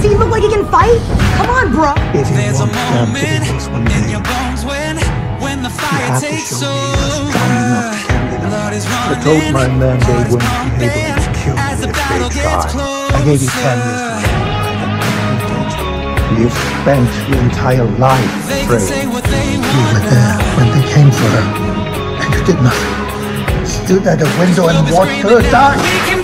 Does he look like he can fight? Come on, bro. If you There's a want them to moment be this one in day, your bones when the you fire have to takes show me over. you're strong enough to carry them. Blood is I running, told my men they hearts wouldn't be able to kill as me the if battle they gets tried. I gave you 10 years to live. You've spent your entire life They can praying. say what they You want were there when they came for her, and you did nothing. Stood at a window and watched her die. We can